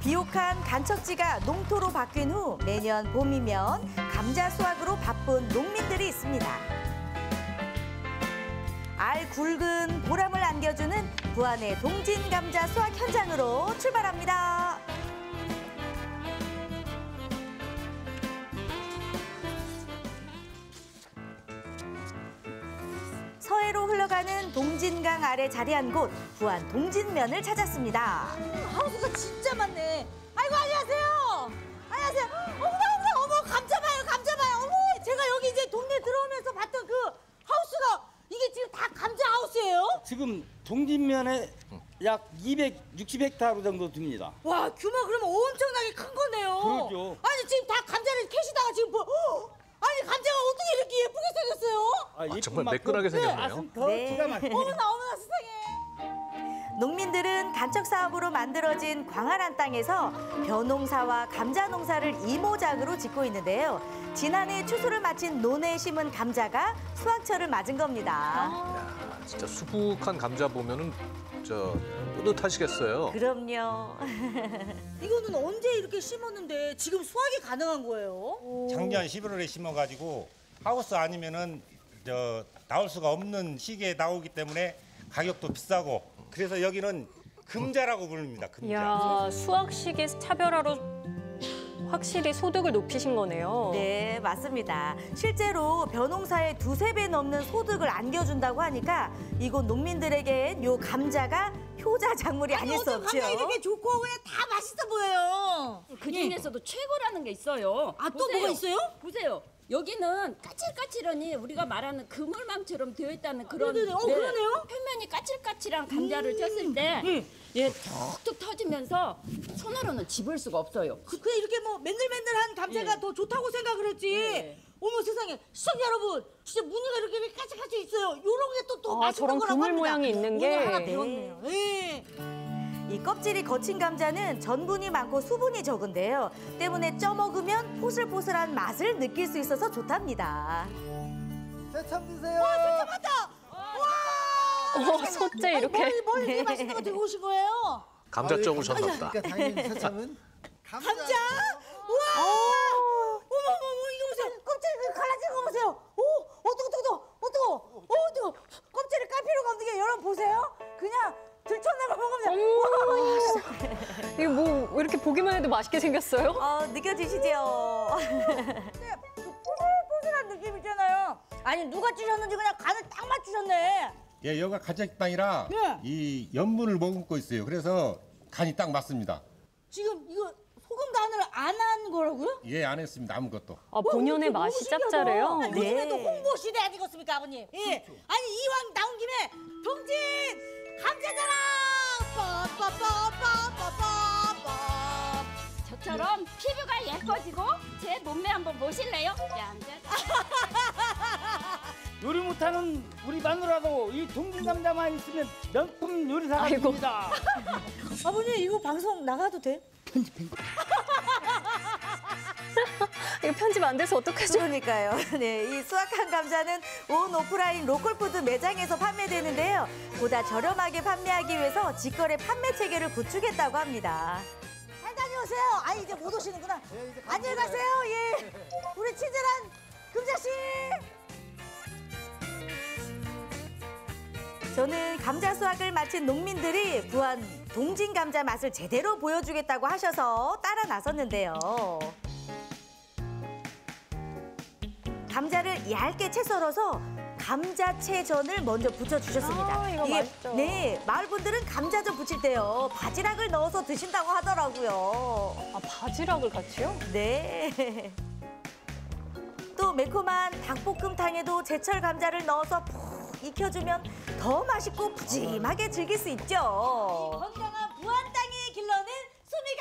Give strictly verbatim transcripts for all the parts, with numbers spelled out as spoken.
비옥한 간척지가 농토로 바뀐 후 매년 봄이면 감자 수확으로 바쁜 농민들이 있습니다. 알 굵은 보람을 안겨주는 부안의 동진 감자 수확 현장으로 출발합니다. 서해로 흘러가는 동진강 아래 자리한 곳 부안 동진면을 찾았습니다. 음, 하우스가 진짜 많네. 아이고 안녕하세요. 안녕하세요. 어머나 어머나 어머 감자 봐요 감자 봐요. 어머 제가 여기 이제 동네 들어오면서 봤던 그 하우스가 이게 지금 다 감자 하우스예요? 지금 동진면에 약 이백육십 헥타르 정도 됩니다. 와 규모 그러면 엄청나게 큰 거네요. 그러죠. 아니 지금 다 감자를 캐시다가 지금 뭐 어? 아니 감자가 어떻게 이렇게 예쁘게 생겼어요? 아, 아, 정말 매끈하게 생겼네요. 네. 어머나 어머나 세상에. 농민들은 간척 사업으로 만들어진 광활한 땅에서 벼농사와 감자 농사를 이모작으로 짓고 있는데요. 지난해 추수를 마친 논에 심은 감자가 수확철을 맞은 겁니다. 야, 진짜 수북한 감자 보면은 저 뿌듯하시겠어요. 그럼요. 이거는 언제 이렇게 심었는데 지금 수확이 가능한 거예요? 작년 십일월에 심어가지고 하우스 아니면은 저 나올 수가 없는 시기에 나오기 때문에 가격도 비싸고 그래서 여기는 금자라고 부릅니다. 금자. 야 수확 시기 차별화로 확실히 소득을 높이신 거네요. 네, 맞습니다. 실제로 벼농사의 두세 배 넘는 소득을 안겨준다고 하니까 이곳 농민들에겐 요 감자가 효자 작물이 아닐 수 없죠. 감자 이렇게 좋고 그냥 다 맛있어 보여요. 그 중에서도 최고라는 게 있어요. 아, 또 뭐가 있어요? 보세요. 여기는 까칠까칠하니 우리가 말하는 그물망처럼 되어 있다는 그런 네네네. 어, 그러네요. 표면이 까칠까칠한 감자를 쪘을 때 얘 툭툭 터지면서 손으로는 집을 수가 없어요. 그, 그냥 이렇게 뭐 맨들맨들한 감자가 예. 더 좋다고 생각을 했지. 예. 어머 세상에 시청자 여러분 진짜 무늬가 이렇게 까칠까칠 있어요. 요런 게 또 또 아, 맛있는 저런 거라고 그물 합니다. 모양이 있는 오늘 게. 하나 네. 배웠네요. 예. 이 껍질이 거친 감자는 전분이 많고 수분이 적은데요. 때문에 쪄 먹으면 포슬포슬한 맛을 느낄 수 있어서 좋답니다. 새참 드세요. 와 진짜 맞다. 와. 어, 솥째 이렇게. 뭘, 뭘 이렇게 맛있는 거 들고 오신 거예요? 감자쪄 오셨나 보다. 그러니까 당연히 새참은 감자. 감자? 우와! 어머, 어머, 어머, 이거 보세요. 껍질 갈라진 거 보세요. 오, 어떡, 어떡, 어떡, 어떡, 어떡. 껍질을 깔 필요가 없는 게 여러분 보세요. 그냥 들쳐내고 먹으면 돼. 이거 뭐 왜 이렇게 보기만 해도 맛있게 생겼어요? 어, 느껴지시죠? 근데 그 포슬포슬한 느낌 있잖아요. 아니, 누가 찌셨는지 그냥 간을 딱 맞추셨네. 예, 여기가 가정식당이라 네. 이 염분을 머금고 있어요. 그래서 간이 딱 맞습니다. 지금 이거 소금 간을 안 한 거라고요? 예, 안 했습니다. 아무것도. 아, 본연의 너무 맛이 신기하다. 짭짤해요. 요즘에도 네. 홍보 시대 아니겠습니까, 아버님? 예. 아니 이왕 나온 김에 동진 감자자랑 빠빠빠빠빠빠빠. 저처럼 피부가 예뻐지고 제 몸매 한번 보실래요? 짠짠. 요리 못하는 우리 마누라도 이 동진 감자만 있으면 명품 요리사가 아이고. 됩니다. 아버님 이거 방송 나가도 돼? 이거 편집 안 돼서 어떡하죠? 그러니까요. 네, 이 수확한 감자는 온 오프라인 로컬푸드 매장에서 판매되는데요. 보다 저렴하게 판매하기 위해서 직거래 판매 체계를 구축했다고 합니다. 잘 다녀오세요. 아 이제 못 오시는구나. 안녕히 가세요. 예. 우리 친절한 금자 씨. 저는 감자 수확을 마친 농민들이 부안 동진 감자 맛을 제대로 보여주겠다고 하셔서 따라 나섰는데요. 감자를 얇게 채 썰어서 감자채전을 먼저 부쳐주셨습니다. 아, 이거 이게, 맛있죠. 네, 마을 분들은 감자전 부칠 때요 바지락을 넣어서 드신다고 하더라고요. 아, 바지락을 같이요? 네. 또 매콤한 닭볶음탕에도 제철 감자를 넣어서 푹 익혀주면 더 맛있고 푸짐하게 즐길 수 있죠. 건강한 부안 땅이 길러낸 수미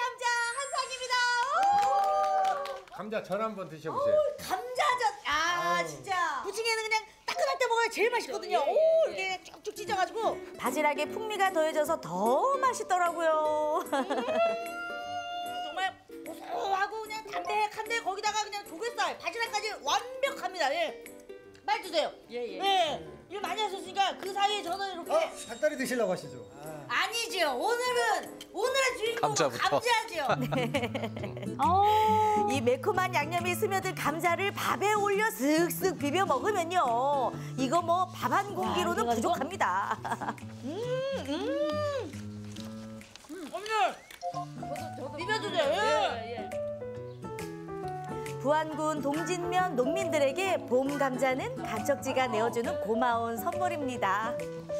감자 한상입니다. 감자 전 한번 드셔보세요. 감자전. 아, 진짜. 부침개는 그냥 따끈할 때 먹어야 제일 맛있거든요. 오, 이렇게 쭉쭉 찢어가지고. 바지락에 풍미가 더해져서 더 맛있더라고요. 정말 고소하고 그냥 담백한데 거기다가 그냥 조갯살, 바지락까지 완벽합니다. 예. 말 주세요. 예, 예. 예. 일 많이 하셨으니까 그 사이에 저는 이렇게 어, 닭다리 드시려고 하시죠? 아. 아니죠. 오늘은 오늘의 주인공은 감자부터. 감자죠. 아, 이 매콤한 양념이 스며든 감자를 밥에 올려 쓱쓱 비벼 먹으면요. 이거 뭐 밥 한 공기로는 이래가지고? 부족합니다. 비벼주세요. 예. 부안군 동진면 농민들에게 봄 감자는 간척지가 내어주는 고마운 선물입니다.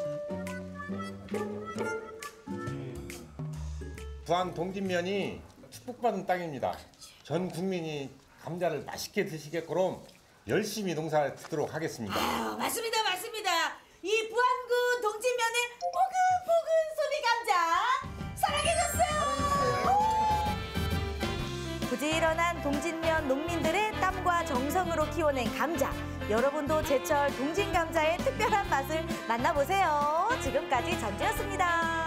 부안 동진면이 축복받은 땅입니다. 전 국민이 감자를 맛있게 드시게끔 열심히 농사를 짓도록 하겠습니다. 아, 맞습니다, 맞습니다. 이 부안군 동진면의 포근포근 소미 감자 사랑해줬어요. 부지런한 동진면 농민들의 땀과 정성으로 키워낸 감자. 여러분도 제철 동진 감자의 특별한 맛을 만나보세요. 지금까지 전주였습니다.